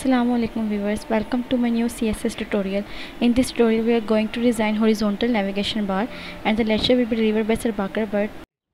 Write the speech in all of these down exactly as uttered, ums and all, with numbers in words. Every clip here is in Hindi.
Assalamualaikum viewers, welcome to my new C S S tutorial. In this tutorial we are going to design horizontal navigation bar and the lecture will be delivered by Sir Bakar Bhatt.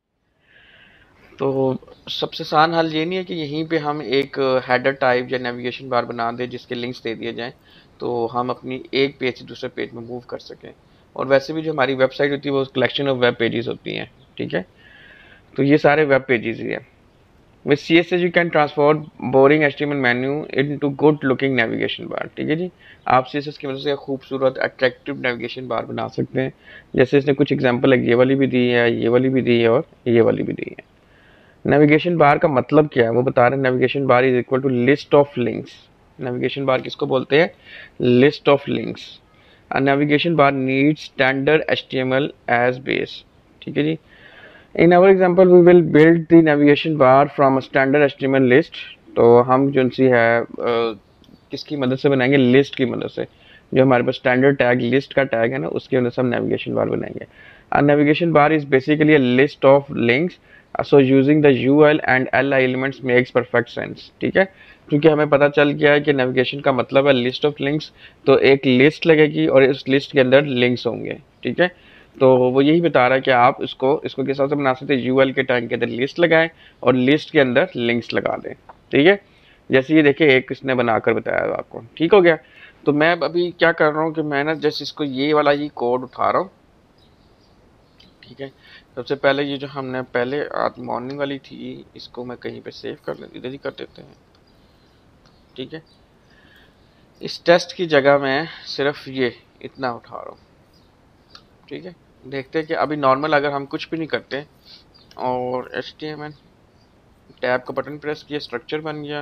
तो सबसे आसान हल ये नहीं है कि यहीं पे हम एक हेडर टाइप या नेविगेशन बार बना दें जिसके लिंक्स दे दिए जाएं तो हम अपनी एक पेज से दूसरे पेज में मूव कर सकें। और वैसे भी जो हमारी वेबसाइट होती है वो कलेक्शन ऑफ वेब पेजेस होती हैं, ठीक है। तो ये सारे वेब पेजेस ही है। With C S S you can transform boring H T M L menu into good looking navigation bar, ठीक है जी। आप सी एस एस की मदद से खूबसूरत अट्रैक्टिव नेविगेशन बार बना सकते हैं। जैसे इसने कुछ एग्जांपल है, ये वाली भी दी है, ये वाली भी दी है और ये वाली भी दी है। नेविगेशन बार का मतलब क्या है वो बता रहे हैं। Navigation bar is equal to list of links. Navigation bar किसको बोलते हैं? List of links. A navigation bar needs standard HTML as base, ठीक है जी। In our example we will build the navigation bar from a standard HTML list. तो हम जो सी है uh, किसकी मदद से बनाएंगे? लिस्ट की मदद से। जो हमारे पास स्टैंडर्ड टैग लिस्ट का टैग है ना, उसकी मदद से हम नेविगेशन बार बनाएंगे। A navigation bar is basically a list of links, so using the UL and LI elements makes perfect sense, ठीक है। क्योंकि हमें पता चल गया है कि नेविगेशन का मतलब है लिस्ट ऑफ लिंक्स, तो एक लिस्ट लगेगी और इस लिस्ट के अंदर लिंक्स होंगे, ठीक है। तो वो यही बता रहा है कि आप इसको इसको किस हिसाब से बना सकते हैं? यूएल के टैग के अंदर लिस्ट लगाएं और लिस्ट के अंदर लिंक्स लगा दें, ठीक है। जैसे ये देखिए एक इसने बनाकर बताया आपको, ठीक हो गया। तो मैं अभी क्या कर रहा हूँ कि मैं ना जैसे इसको ये वाला ये कोड उठा रहा हूँ, ठीक है। सबसे पहले ये जो हमने पहले आज मॉर्निंग वाली थी इसको मैं कहीं पे सेव कर लेते, इधर ही कर देते हैं, ठीक है। इस टेस्ट की जगह मैं सिर्फ ये इतना उठा रहा हूँ, ठीक है। देखते हैं कि अभी नॉर्मल अगर हम कुछ भी नहीं करते और H T M L tab का बटन प्रेस किया, स्ट्रक्चर बन गया,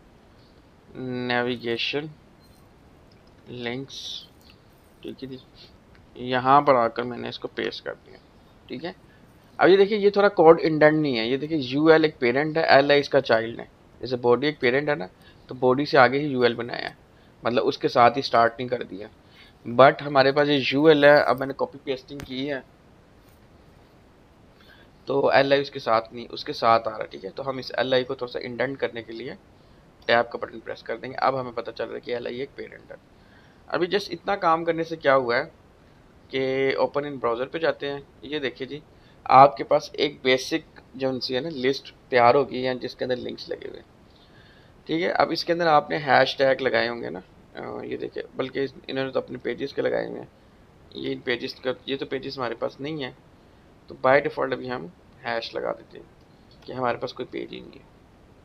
नेविगेशन लिंक्स, ठीक है जी। यहाँ पर आकर मैंने इसको पेस्ट कर दिया, ठीक है। अब ये देखिए ये थोड़ा कोड इंडेंट नहीं है। ये देखिए यू एल एक पेरेंट है, एल है इसका चाइल्ड है। जैसे बॉडी एक पेरेंट है ना, तो बॉडी से आगे ही यू एल बनाया है, मतलब उसके साथ ही स्टार्ट नहीं कर दिया। बट हमारे पास ये यू एल है, अब मैंने कॉपी पेस्टिंग की है तो एल आई उसके साथ नहीं, उसके साथ आ रहा है, ठीक है। तो हम इस एल आई को थोड़ा सा इंडेंट करने के लिए टैब का बटन प्रेस कर देंगे। अब हमें पता चल रहा है कि एल आई एक पेरेंट है। अभी जस्ट इतना काम करने से क्या हुआ है कि ओपन इन ब्राउज़र पे जाते हैं। ये देखिए जी, आपके पास एक बेसिक जो सी है ना लिस्ट तैयार होगी या जिसके अंदर लिंक्स लगे हुए, ठीक है। अब इसके अंदर आपने हैश टैग लगाए होंगे ना, ये देखिए, बल्कि इन्होंने तो अपने पेजेस के लगाए हुए हैं। ये पेजेस का, ये तो पेजेस हमारे पास नहीं है, तो बाय डिफ़ॉल्ट अभी हम हैश लगा देते हैं कि हमारे पास कोई पेज ही नहीं है।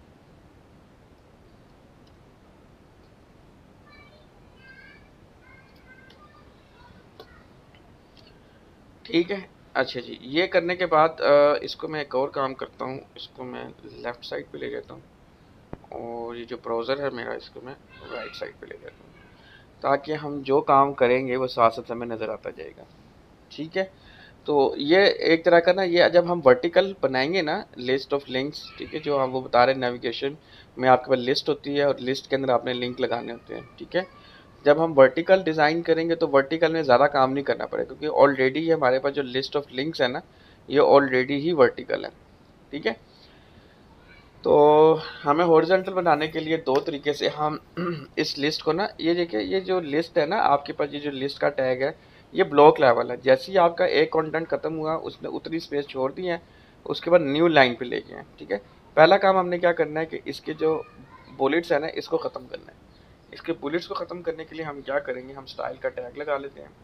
ठीक है, अच्छा जी। ये करने के बाद इसको मैं एक और काम करता हूँ, इसको मैं लेफ़्ट साइड पे ले जाता हूँ और ये जो ब्राउज़र है मेरा इसको मैं राइट साइड पे ले जाता हूँ, ताकि हम जो काम करेंगे वो साथ साथ हमें नज़र आता जाएगा, ठीक है। तो ये एक तरह का ना, ये जब हम वर्टिकल बनाएंगे ना लिस्ट ऑफ लिंक्स, ठीक है, जो हम वो बता रहे हैं नेविगेशन में आपके पास लिस्ट होती है और लिस्ट के अंदर आपने लिंक लगाने होते हैं, ठीक है। जब हम वर्टिकल डिज़ाइन करेंगे तो वर्टिकल में ज़्यादा काम नहीं करना पड़ेगा, क्योंकि ऑलरेडी हमारे पास जो लिस्ट ऑफ लिंक्स है ना, ये ऑलरेडी ही वर्टिकल है, ठीक है। तो हमें हॉरिजॉन्टल बनाने के लिए दो तरीके से हम इस लिस्ट को ना, ये देखिए ये जो लिस्ट है ना आपके पास, ये जो लिस्ट का टैग है ये ब्लॉक लेवल है। जैसे ही आपका एक कंटेंट खत्म हुआ उसने उतनी स्पेस छोड़ दी है, उसके बाद न्यू लाइन पे लेके आए, ठीक है। पहला काम हमने क्या करना है कि इसके जो बुलेट्स है ना इसको ख़त्म करना है। इसके बुलेट्स को ख़त्म करने के लिए हम क्या करेंगे, हम स्टाइल का टैग लगा लेते हैं,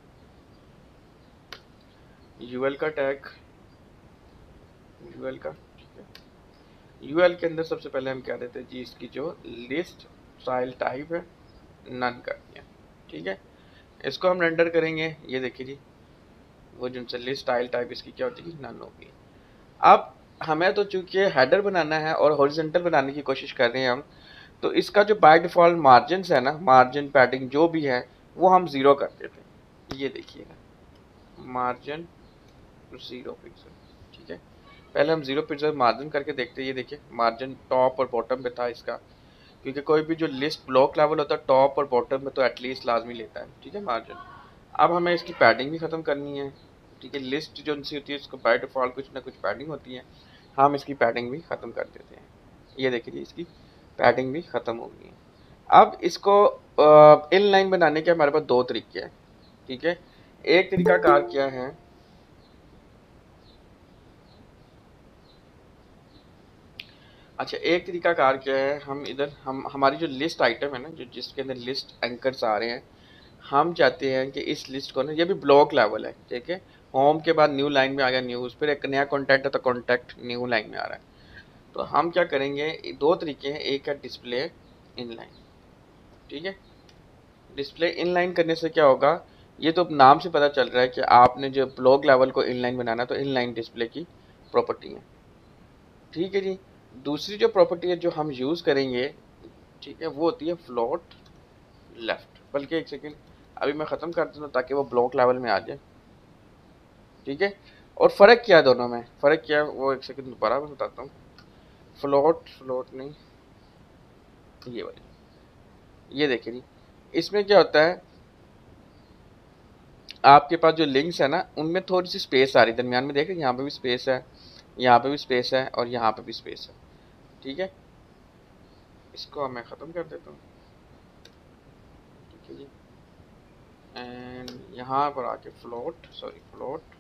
यूएल का टैग, यूएल का, ठीक है। यूएल के अंदर सबसे पहले हम क्या देते हैं जी, इसकी जो लिस्ट स्टाइल टाइप है नन कर दिया, ठीक है। इसको हम रेंडर करेंगे, ये देखिए जी वो जिनसे लिस्ट स्टाइल टाइप इसकी क्या होती है, नन होगी। अब हमें तो चूंकि हेडर बनाना है और हॉरिजॉन्टल बनाने की कोशिश कर रहे हैं हम, तो इसका जो बाय डिफ़ॉल्ट मार्जिन है ना, मार्जिन पैडिंग जो भी है वो हम ज़ीरो कर देते हैं। ये देखिएगा मार्जिन ज़ीरो पिक्सल, ठीक है। पहले हम ज़ीरो पिक्सल मार्जिन करके देखते हैं। ये देखिए मार्जिन टॉप और बॉटम पे था इसका, क्योंकि कोई भी जो लिस्ट ब्लॉक लेवल होता है टॉप और बॉटम में तो एटलीस्ट लाजमी लेता है, ठीक है, मार्जिन। अब हमें इसकी पैडिंग भी ख़त्म करनी है, ठीक है। लिस्ट जो सी होती है उसको बाय डिफ़ॉल्ट कुछ ना कुछ पैडिंग होती है, हम इसकी पैडिंग भी ख़त्म कर देते हैं। ये देखिए इसकी पैडिंग भी ख़त्म हो गई है। अब इसको इन लाइन बनाने के हमारे पास दो तरीके हैं, ठीक है। एक तरीका कार क्या है, अच्छा एक तरीका कार क्या है, हम इधर हम हमारी जो लिस्ट आइटम है ना, जो जिसके अंदर लिस्ट एंकर्स आ रहे हैं, हम चाहते हैं कि इस लिस्ट को ना, ये भी ब्लॉक लेवल है, ठीक है। होम के बाद न्यू लाइन में आ गया न्यूज़, फिर एक नया कॉन्टैक्ट है तो कॉन्टैक्ट न्यू लाइन में आ रहा है। तो हम क्या करेंगे, दो तरीके हैं, एक है डिस्प्ले इनलाइन, ठीक है। डिस्प्ले इनलाइन करने से क्या होगा, ये तो नाम से पता चल रहा है कि आपने जो ब्लॉक लेवल को इनलाइन बनाना, तो इनलाइन डिस्प्ले की प्रॉपर्टी है, ठीक है जी। दूसरी जो प्रॉपर्टी है जो हम यूज़ करेंगे, ठीक है, वो होती है फ्लोट लेफ्ट। बल्कि एक सेकेंड, अभी मैं ख़त्म कर दूँ ताकि वो ब्लॉक लेवल में आ जाए, ठीक है। और फ़र्क क्या है दोनों में, फ़र्क क्या है वो एक सेकेंड दोबारा मैं बताता हूँ। फ्लोट फ्लोट नहीं, ये वाली, ये देखिए जी, इसमें क्या होता है, आपके पास जो लिंक्स है ना, उनमें थोड़ी सी स्पेस आ रही है दरमियान में, देख रहे हैं, यहाँ पे भी स्पेस है, यहाँ पे भी स्पेस है, और यहाँ पे भी स्पेस है, ठीक है। इसको मैं ख़त्म कर देता हूँ, ठीक है जी। एंड यहाँ पर आके float sorry float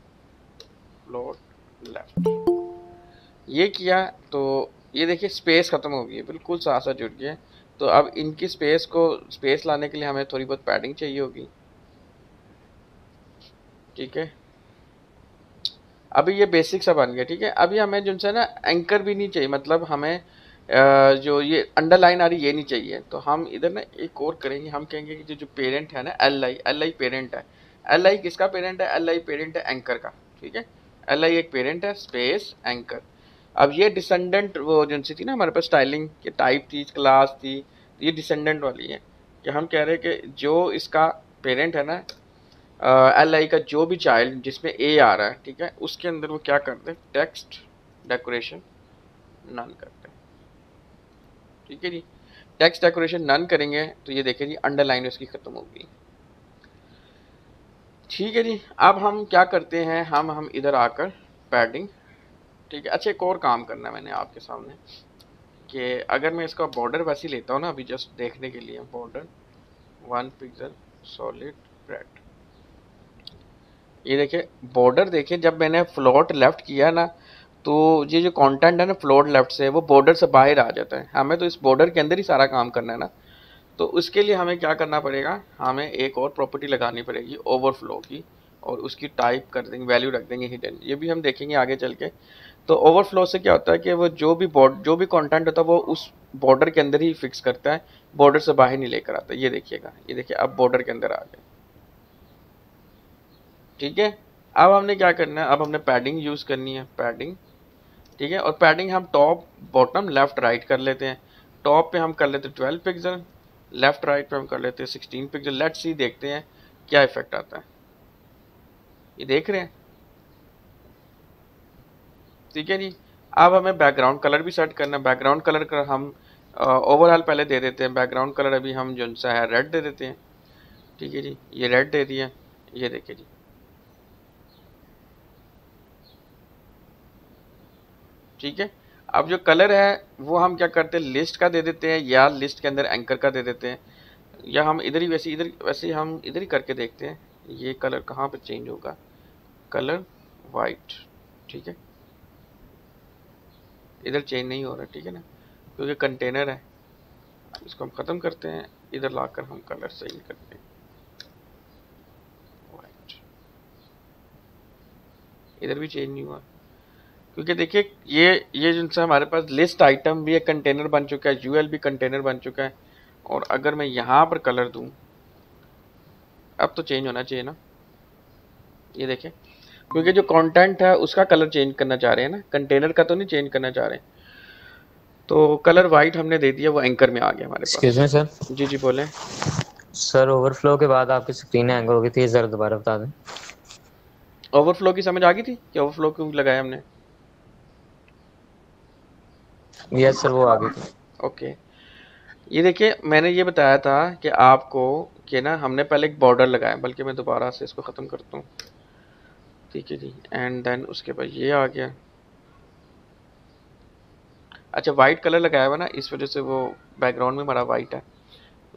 float left ये किया, तो ये देखिए स्पेस ख़त्म हो गई है, बिल्कुल साथ साथ जुड़ गया। तो अब इनकी स्पेस को स्पेस लाने के लिए हमें थोड़ी बहुत पैडिंग चाहिए होगी, ठीक है। अभी ये बेसिक सा बन गया, ठीक है। अभी हमें जो है ना एंकर भी नहीं चाहिए, मतलब हमें अ, जो ये अंडरलाइन आ रही ये नहीं चाहिए। तो हम इधर ना एक और करेंगे, हम कहेंगे कि जो जो पेरेंट है ना, L I L I parent है। एल आई किसका पेरेंट है, एल आई पेरेंट है एंकर का, ठीक है। एल आई एक पेरेंट है, स्पेस एंकर। अब ये डिसेंडेंट वो जो सी थी ना हमारे पास स्टाइलिंग की टाइप थी, क्लास थी, ये डिसेंडेंट वाली है कि हम कह रहे हैं कि जो इसका पेरेंट है ना, एल आई का जो भी चाइल्ड जिसमें ए आ रहा है, ठीक है, उसके अंदर वो क्या करते हैं, टेक्स्ट डेकोरेशन नन करते हैं, ठीक है जी। टेक्स्ट डेकोरेशन नन करेंगे तो ये देखिए जी अंडरलाइन उसकी खत्म होगी, ठीक है जी। अब हम क्या करते हैं, हम हम इधर आकर पैडिंग, ठीक है। अच्छा एक और काम करना है मैंने आपके सामने, कि अगर मैं इसका बॉर्डर वैसे ही लेता हूँ ना, अभी जस्ट देखने के लिए, border one pixel solid red, ये देखिए बॉर्डर देखिए, जब मैंने फ्लोट लेफ्ट किया ना, तो ये जो कंटेंट है ना फ्लोट लेफ्ट से, वो बॉर्डर से बाहर आ जाता है। हमें तो इस बॉर्डर के अंदर ही सारा काम करना है ना, तो उसके लिए हमें क्या करना पड़ेगा, हमें एक और प्रॉपर्टी लगानी पड़ेगी ओवरफ्लो की, और उसकी टाइप कर देंगे, वैल्यू रख देंगे हिडन। ये भी हम देखेंगे आगे चल के। तो ओवरफ्लो से क्या होता है कि वो जो भी बॉर्ड जो भी कंटेंट होता है वो उस बॉर्डर के अंदर ही फिक्स करता है, बॉर्डर से बाहर नहीं लेकर आता। ये देखिएगा, ये देखिए अब बॉर्डर के अंदर आ गए, ठीक है। अब हमने क्या करना है, अब हमने पैडिंग यूज़ करनी है, पैडिंग, ठीक है। और पैडिंग हम टॉप बॉटम लेफ्ट राइट कर लेते हैं। टॉप पे हम कर लेते हैं ट्वेल्व पिक्सल, लेफ्ट राइट पे हम कर लेते हैं सिक्सटीन पिक्सल। लेट्स सी, देखते हैं क्या इफेक्ट आता है। ये देख रहे हैं, ठीक है जी। अब हमें बैकग्राउंड कलर भी सेट करना है। बैकग्राउंड कलर का हम ओवरऑल uh, पहले दे देते हैं। बैकग्राउंड कलर अभी हम जो सा है रेड दे देते हैं, ठीक है जी। ये रेड दे दिया, ये देखिए जी, ठीक है। अब जो कलर है वो हम क्या करते हैं, लिस्ट का दे देते हैं, या लिस्ट के अंदर एंकर का दे देते हैं, या हम इधर ही वैसे इधर वैसे हम इधर ही करके देखते हैं ये कलर कहाँ पे चेंज होगा। कलर वाइट, ठीक है, इधर चेंज नहीं हो रहा, ठीक है ना, क्योंकि कंटेनर है। इसको हम ख़त्म करते हैं, इधर लाकर हम कलर चेंज करते हैं वाइट, इधर भी चेंज नहीं हुआ, क्योंकि देखिए ये ये जिनसे हमारे पास लिस्ट आइटम भी एक कंटेनर बन चुका है, यूएल भी कंटेनर बन चुका है। और अगर मैं यहाँ पर कलर दूँ, अब तो चेंज होना चाहिए ना, ये देखें, क्योंकि जो कंटेंट है उसका कलर चेंज करना चाह रहे हैं ना, कंटेनर का तो नहीं चेंज करना चाह रहे। तो कलर वाइट हमने दे दिया, वो एंकर में आ गया हमारे पास। Excuse me sir. जी जी बोलें सर ओवरफ्लो के बाद आपकी स्क्रीन हैंग हो गई थी, जरा दोबारा बता दें। ओवरफ्लो की समझ आ गई थी कि ओवरफ्लो क्यों लगाया हमने? यस सर, वो आ गई थी। ओके, ये देखिए मैंने ये बताया था कि आपको कि ना हमने पहले एक बॉर्डर लगाया, बल्कि मैं दोबारा से इसको ख़त्म करता हूँ, ठीक है जी। एंड देन उसके बाद ये आ गया। अच्छा वाइट कलर लगाया हुआ ना, इस वजह से वो बैकग्राउंड में हमारा वाइट है।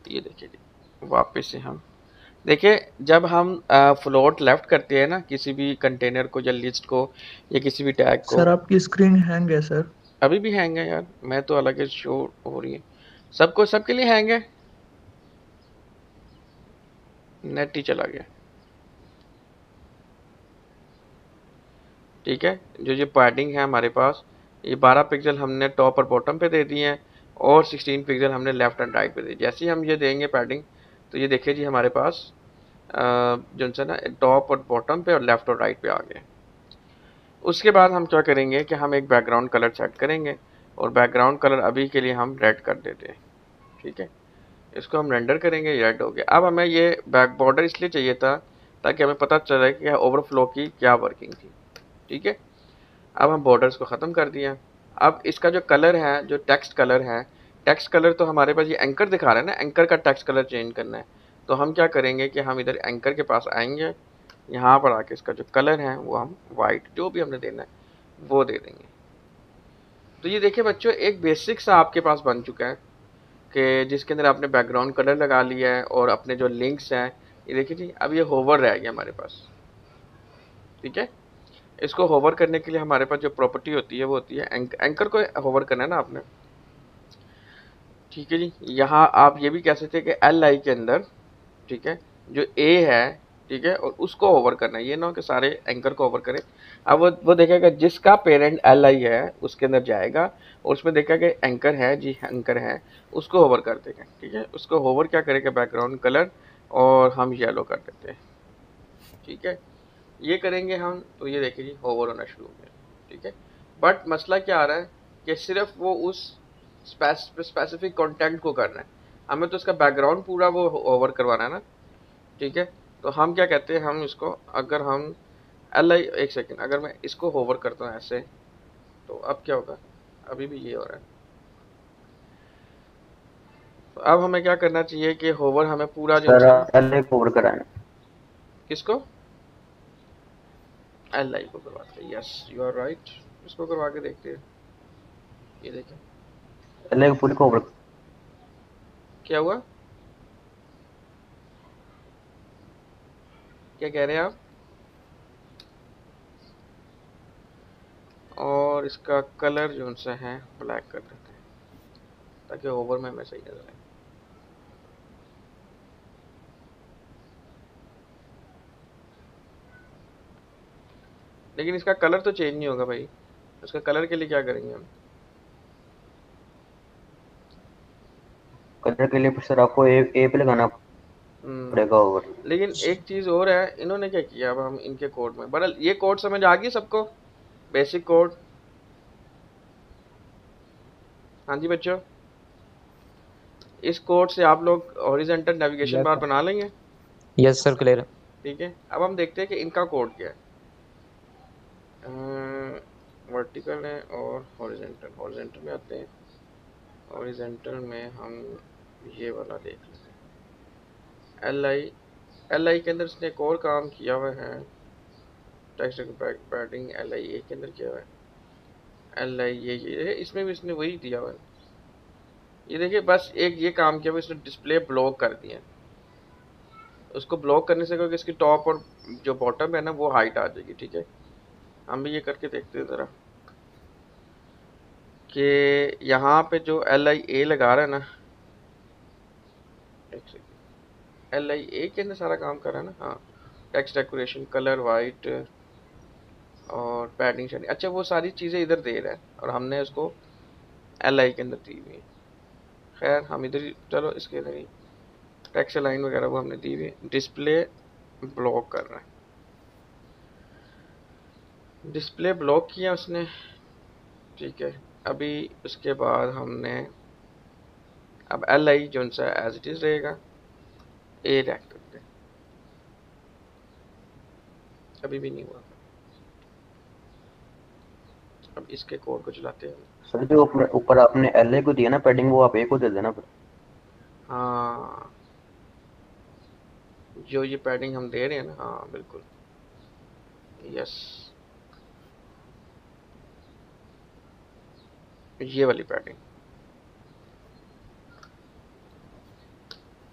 ये देखिए जी, वापस से हम देखिए, जब हम फ्लोट लेफ्ट करते हैं ना किसी भी कंटेनर को या लिस्ट को या किसी भी टैग को। सर आपकी स्क्रीन हैंग है सर। अभी भी हैंग है यार, मैं तो अलग शो हो रही है, सबको सबके लिए हैंग है, नेट ही चला गया। ठीक है, जो ये पैडिंग है हमारे पास, ये बारह पिक्सल हमने टॉप और बॉटम पे दे दिए हैं और सोलह पिक्सल हमने लेफ्ट एंड राइट पे दे। जैसे ही हम ये देंगे पैडिंग, तो ये देखिए जी हमारे पास जो है ना टॉप और बॉटम पे और लेफ्ट और राइट पे आ गए। उसके बाद हम क्या करेंगे कि हम एक बैकग्राउंड कलर सेट करेंगे और बैकग्राउंड कलर अभी के लिए हम रेड कर देते हैं। ठीक है, इसको हम रेंडर करेंगे, रेड हो गया। अब हमें ये बैक बॉर्डर इसलिए चाहिए था ताकि हमें पता चले कि ओवरफ्लो की क्या वर्किंग थी। ठीक है, अब हम बॉर्डर्स को ख़त्म कर दिया। अब इसका जो कलर है, जो टेक्स्ट कलर है, टेक्स्ट कलर तो हमारे पास ये एंकर दिखा रहा है ना, एंकर का टेक्स्ट कलर चेंज करना है। तो हम क्या करेंगे कि हम इधर एंकर के पास आएंगे, यहाँ पर आके इसका जो कलर है वो हम वाइट, जो भी हमने देना है वो दे देंगे। तो ये देखिए बच्चों, एक बेसिक सा आपके पास बन चुका है कि जिसके अंदर आपने बैकग्राउंड कलर लगा लिया है और अपने जो लिंक्स हैं, ये देखिए जी अब ये होवर रह गया हमारे पास। ठीक है, इसको होवर करने के लिए हमारे पास जो प्रॉपर्टी होती है वो होती है एंक, एंकर को होवर करना है ना आपने। ठीक है जी, यहाँ आप ये भी कह सकते हैं कि एल आई के अंदर, ठीक है, जो ए है, ठीक है, और उसको ओवर करना है, ये ना कि सारे एंकर को ओवर करें। अब वो वो देखेगा जिसका पेरेंट एल आई है उसके अंदर जाएगा और उसमें देखेगा कि एंकर है जी, एंकर है, उसको ओवर कर देगा। ठीक है, उसको ओवर क्या करेगा, बैकग्राउंड कलर, और हम येलो कर देते हैं। ठीक है, ये करेंगे हम, तो ये देखिए जी ओवर होना शुरू हो गया। ठीक है, बट मसला क्या आ रहा है कि सिर्फ वो उस स्पेसिफिक कंटेंट को करना है, हमें तो उसका बैकग्राउंड पूरा वो ओवर करवाना है ना। ठीक है, तो हम क्या कहते हैं, हम इसको अगर हम एल आई, एक सेकेंड, अगर मैं इसको होवर करता हूँ ऐसे, तो अब क्या होगा, अभी भी ये हो रहा है। तो अब हमें क्या करना चाहिए कि होवर हमें पूरा जो सर है, आप एल एक ओवर कराएं। किसको, एल आई को करवाते हैं। यस यू आर राइट, इसको करवा के देखते हैं। ये देखें एल एक पूरी को ओवर। क्या हुआ, क्या कह रहे हैं आप। और इसका कलर जो सा है ब्लैक कर देते हैं ताकि ओवर में हमें सही नजर आए। लेकिन इसका कलर तो चेंज नहीं होगा भाई, उसका कलर के लिए क्या करेंगे हम। कलर के लिए सर आपको ए, ए पे लगाना हम्म, पड़ेगा ओवर। लेकिन एक चीज और है, इन्होंने क्या किया, अब हम इनके कोड में बरल, ये कोड समझ आ गई सबको, बेसिक कोड। हाँ जी बच्चों, इस कोड से आप लोग हॉरिजॉन्टल नेविगेशन बार बना लेंगे। Yes sir clear. ठीक है, अब हम देखते हैं कि इनका कोड क्या है। वर्टिकल है और हॉरिजॉन्टल, हॉरिजॉन्टल में आते हैं, हॉरिजॉन्टल में हम ये वाला देख लेते हैं। एल आई, एल आई के अंदर इसने एक और काम किया हुआ है, text padding L I A के अंदर किया हुआ है। एल आई ये ये इसमें भी इसने वही दिया हुआ है। ये देखिए बस एक ये काम किया हुआ, इसने डिस्प्ले ब्लॉक कर दिया। उसको ब्लॉक करने से क्योंकि इसकी टॉप और जो बॉटम है ना वो हाइट आ जाएगी। ठीक है, हम भी ये करके देखते हैं ज़रा कि यहाँ पे जो एल आई ए लगा रहा है ना, एक सेकंड, एल आई ए के अंदर सारा काम कर रहा है ना। हाँ, टेक्स्ट डेकोरेशन, कलर वाइट और पैडिंग शेडिंग, अच्छा वो सारी चीज़ें इधर दे रहा है और हमने उसको एल आई के अंदर दी हुई है। खैर हम इधर ही, चलो इसके अंदर ही टेक्स्ट लाइन वगैरह वो हमने दी हुई है। डिस्प्ले ब्लॉक कर रहा है, डिस्प्ले ब्लॉक किया उसने। ठीक है, अभी उसके बाद हमने अब एल आई जो सा एज इट इज़ रहेगा, ए रख करते हैं। अभी भी नहीं हुआ, अब इसके कोड को चलाते हैं। सर जो ऊपर ऊपर आपने एल ए को दिया ना पैडिंग, वो आप ए को दे देना फिर। हाँ, जो ये पैडिंग हम दे रहे हैं ना, हाँ बिल्कुल, यस, ये वाली पैडिंग।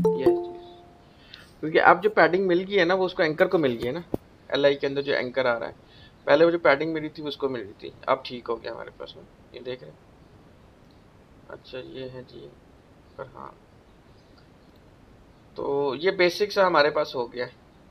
यस यस, क्योंकि अब जो पैडिंग मिल गई है ना वो उसको एंकर को मिल गई है ना, एल आई के अंदर जो एंकर आ रहा है, पहले वो जो पैडिंग मिली थी उसको मिल रही थी, अब ठीक हो गया हमारे पास में, ये देख रहे हैं। अच्छा ये है जी, पर हाँ तो ये बेसिक सा हमारे पास हो गया है,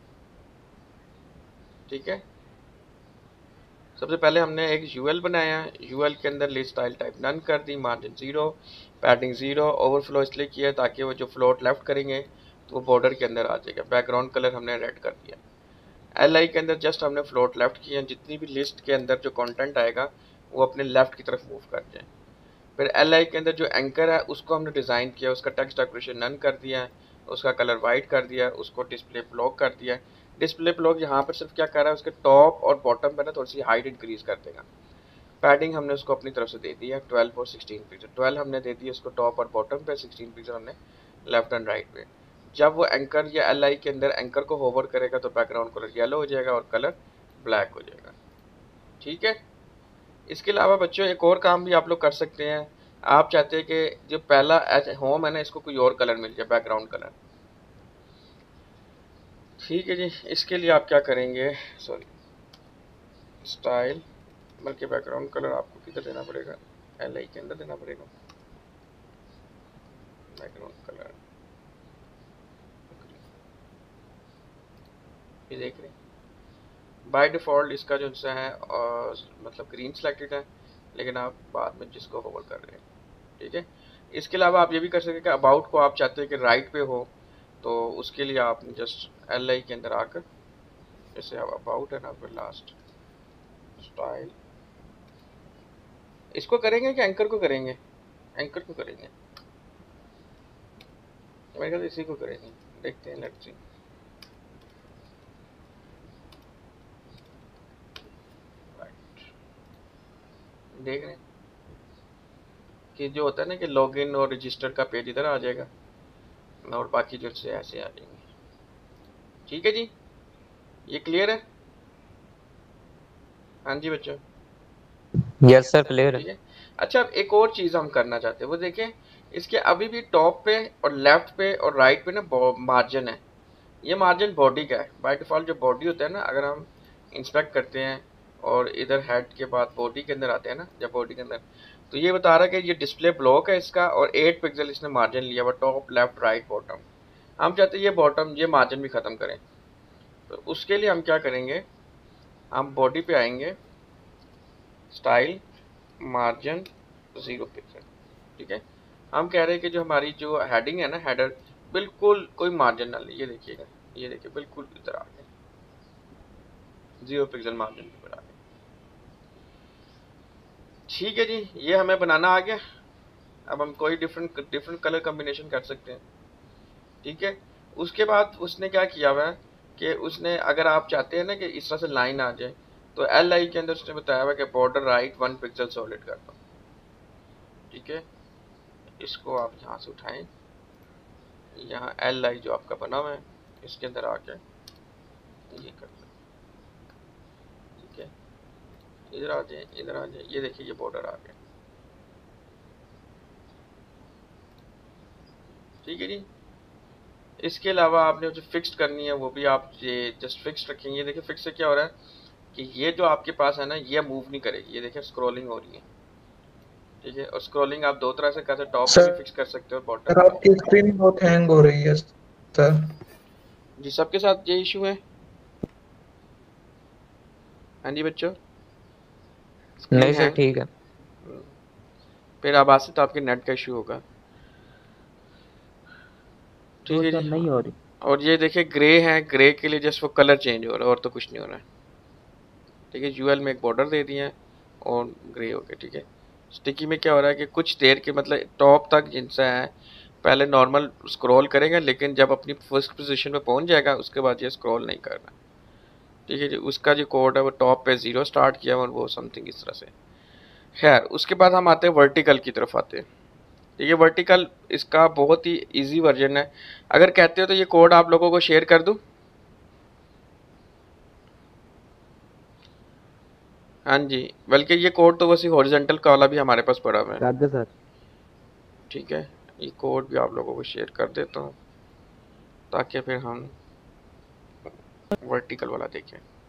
ठीक है। सबसे पहले हमने एक यूएल बनाया, यूएल के अंदर लिस्ट स्टाइल टाइप नन कर दी, margin zero, padding zero, overflow इसलिए किया ताकि वो जो फ्लोट लेफ्ट करेंगे तो वो बॉर्डर के अंदर आ जाएगा। बैकग्राउंड कलर हमने रेड कर दिया। एल आई के अंदर जस्ट हमने फ्लोट लेफ्ट किया, जितनी भी लिस्ट के अंदर जो कंटेंट आएगा वो अपने लेफ्ट की तरफ मूव कर जाए। फिर एल आई के अंदर जो एंकर है उसको हमने डिज़ाइन किया, उसका टेक्स्ट डेकोरेशन नन कर दिया है, उसका कलर वाइट कर दिया, उसको डिस्प्ले ब्लॉक कर दिया। डिस्प्ले ब्लॉक यहाँ पर सिर्फ क्या कर रहा है, उसके टॉप और बॉटम पर ना थोड़ी सी हाइट इंक्रीज कर देगा। पैडिंग हमने उसको अपनी तरफ से दे दी है ट्वेल्व और सिक्सटीन पिक्सल, ट्वेल्व हमने दे दी उसको टॉप और बॉटम पे, सिक्सटीन पिक्सल हमने लेफ्ट एंड राइट पे। जब वो एंकर या एल आई के अंदर एंकर को होवर करेगा तो बैकग्राउंड कलर येलो हो जाएगा और कलर ब्लैक हो जाएगा, ठीक है। इसके अलावा बच्चों एक और काम भी आप लोग कर सकते हैं, आप चाहते हैं कि जो पहला होम है ना इसको कोई और कलर मिल जाए, बैकग्राउंड कलर, ठीक है जी। इसके लिए आप क्या करेंगे, सॉरी स्टाइल, बल्कि बैकग्राउंड कलर आपको किधर देना पड़ेगा, एल आई के अंदर देना पड़ेगा बैकग्राउंड कलर, ये देख रहे हैं बाय डिफ़ॉल्ट इसका जो है और मतलब ग्रीन सेलेक्टेड है, लेकिन आप बाद में जिसको होवर कर रहे हैं, ठीक है। इसके अलावा आप ये भी कर सकते हैं कि अबाउट को आप चाहते हैं कि राइट पे हो, तो उसके लिए आपने जस्ट एल आई के अंदर आकर जैसे अब अबाउट है ना, फिर लास्ट स्टाइल, इसको करेंगे कि एंकर को करेंगे, एंकर को करेंगे मेरे ख्याल से इसी को करेंगे, देखते हैं, लेट्स सी। देख रहे हैं कि जो होता है ना कि लॉगिन और रजिस्टर का पेज इधर आ जाएगा और बाकी जो से ऐसे आ जाएंगे, ठीक है जी। ये क्लियर है? हाँ जी बच्चों, यस सर क्लियर ठीक है। है। अच्छा अब एक और चीज़ हम करना चाहते हैं, वो देखें इसके अभी भी टॉप पे और लेफ्ट पे और राइट पे ना मार्जिन है, ये मार्जिन बॉडी का है। बाय डिफ़ॉल्ट जो बॉडी होता है ना, अगर हम इंस्पेक्ट करते हैं और इधर हेड के बाद बॉडी के अंदर आते हैं ना, जब बॉडी के अंदर, तो ये बता रहा है कि ये डिस्प्ले ब्लॉक है इसका और एट पिक्सल इसने मार्जिन लिया हुआ, टॉप लेफ्ट राइट बॉटम। हम चाहते हैं ये बॉटम ये मार्जिन भी ख़त्म करें, तो उसके लिए हम क्या करेंगे, हम बॉडी पे आएंगे, स्टाइल, मार्जिन ज़ीरो पिक्सल, ठीक है। हम कह रहे हैं कि जो हमारी जो हेडिंग है ना, हेडर, बिल्कुल कोई मार्जिन ना ले, ये देखिएगा, ये देखिए बिल्कुल इधर आ गया, जीरो पिक्सल मार्जिन पे आ गया, ठीक है जी। ये हमें बनाना आ गया। अब हम कोई डिफरेंट डिफरेंट कलर कॉम्बिनेशन कर सकते हैं, ठीक है। उसके बाद उसने क्या किया हुआ है कि उसने, अगर आप चाहते हैं ना कि इस तरह से लाइन आ जाए, तो एल आई के अंदर उसने बताया हुआ कि border right one pixel solid कर दो, ठीक है। इसको आप यहाँ से उठाएं, यहाँ एल आई जो आपका बना हुआ है इसके अंदर आके ये कर दो, ठीक है। इधर आ जाए, इधर आ जाए, ये देखिए ये बॉर्डर आ गया, ठीक है जी। इसके अलावा आपने जो फिक्स्ड करनी है वो भी आप ये जस्ट फिक्स रखेंगे। देखिए फिक्स से क्या हो रहा है कि ये जो आपके पास है ना ये मूव नहीं करेगी, ये देखिए स्क्रॉलिंग हो रही है, ठीक है। और स्क्रॉलिंग आप दो तरह से कर सकते, टॉप पे भी फिक्स कर सकते हो और बॉटम सर पे। आपकी स्क्रीन बहुत हैंग हो रही है सर। जी सबके साथ ये इशू है? हाँ जी बच्चों, नहीं सर ठीक है। फिर आवाज से तो आपके नेट का इशू होगा, ठीक है जी। नहीं हो रही। और ये देखिए ग्रे है, ग्रे के लिए जस्ट वो कलर चेंज हो रहा है और तो कुछ नहीं हो रहा है, ठीक है। यूएल में एक बॉर्डर दे दिए हैं और ग्रे हो गया, ठीक है। स्टिकी में क्या हो रहा है कि कुछ देर के मतलब टॉप तक जिनसा है पहले नॉर्मल स्क्रॉल करेगा, लेकिन जब अपनी फर्स्ट पोजीशन पे पहुंच जाएगा उसके बाद ये स्क्रॉल नहीं करना, ठीक है जी। उसका जो कोड है वो टॉप पे ज़ीरो स्टार्ट किया और वो समथिंग इस तरह से। खैर उसके बाद हम आते हैं वर्टिकल की तरफ आते हैं, ठीक है। वर्टिकल इसका बहुत ही ईजी वर्जन है, अगर कहते हो तो ये कोड आप लोगों को शेयर कर दूँ? हाँ जी, बल्कि ये कोड तो वैसे हॉरिजॉन्टल का वाला भी हमारे पास पड़ा हुआ है, कर दे सर। ठीक है। ये कोड भी आप लोगों को शेयर कर देता हूँ, ताकि फिर हम वर्टिकल वाला देखें।